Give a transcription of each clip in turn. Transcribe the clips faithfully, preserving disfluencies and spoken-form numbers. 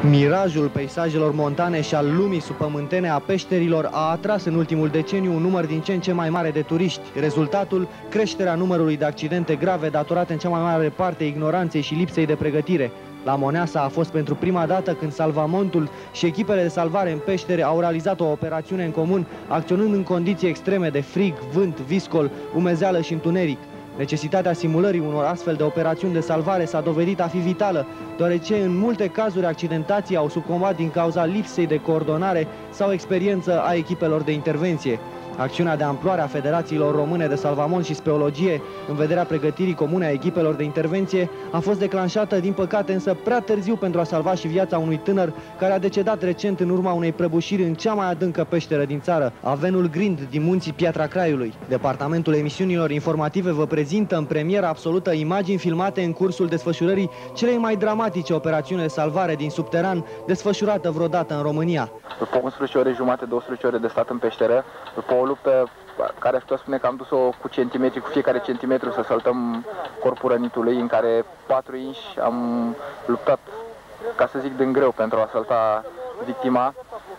Mirajul peisajelor montane și al lumii subpământene a peșterilor a atras în ultimul deceniu un număr din ce în ce mai mare de turiști. Rezultatul, creșterea numărului de accidente grave datorate în cea mai mare parte ignoranței și lipsei de pregătire. La Moneasa a fost pentru prima dată când Salvamontul și echipele de salvare în peștere au realizat o operațiune în comun, acționând în condiții extreme de frig, vânt, viscol, umezeală și întuneric. Necesitatea simulării unor astfel de operațiuni de salvare s-a dovedit a fi vitală, deoarece în multe cazuri accidentații au sucombat din cauza lipsei de coordonare sau experiență a echipelor de intervenție. Acțiunea de amploare a Federațiilor Române de Salvamont și Speologie, în vederea pregătirii comune a echipelor de intervenție, a fost declanșată, din păcate, însă prea târziu pentru a salva și viața unui tânăr care a decedat recent în urma unei prăbușiri în cea mai adâncă peșteră din țară, Avenul Grind din munții Piatra Craiului. Departamentul emisiunilor informative vă prezintă în premieră absolută imagini filmate în cursul desfășurării celei mai dramatice operațiuni de salvare din subteran desfășurată vreodată în România. După unsprezece ore jumate, douăsprezece ore de stat în peșteră, după o luptă care aș putea spune că am dus-o cu centimetri, cu fiecare centimetru să saltăm corpul rănitului, în care patru inși am luptat, ca să zic, din greu pentru a salta victima.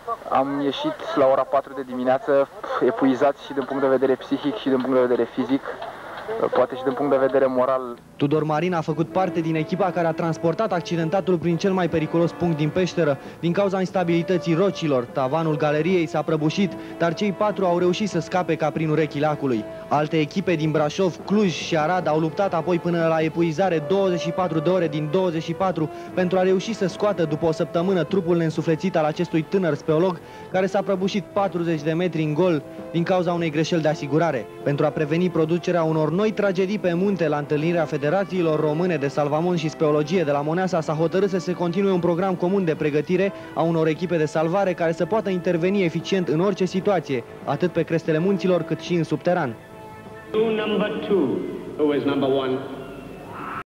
Am ieșit la ora patru de dimineață, epuizați și din punct de vedere psihic și din punct de vedere fizic, poate și din punct de vedere moral. Tudor Marin a făcut parte din echipa care a transportat accidentatul prin cel mai periculos punct din peșteră. Din cauza instabilității rocilor, tavanul galeriei s-a prăbușit, dar cei patru au reușit să scape ca prin urechile acului. Alte echipe din Brașov, Cluj și Arad au luptat apoi până la epuizare douăzeci și patru de ore din douăzeci și patru pentru a reuși să scoată după o săptămână trupul neînsuflețit al acestui tânăr speolog care s-a prăbușit patruzeci de metri în gol din cauza unei greșeli de asigurare. Pentru a preveni producerea unor noi tragedii pe munte, la întâlnirea Federațiilor Române de Salvamont și Speologie de la Moneasa s-a hotărât să se continue un program comun de pregătire a unor echipe de salvare care să poată interveni eficient în orice situație, atât pe crestele munților cât și în subteran. Number two, who is number one.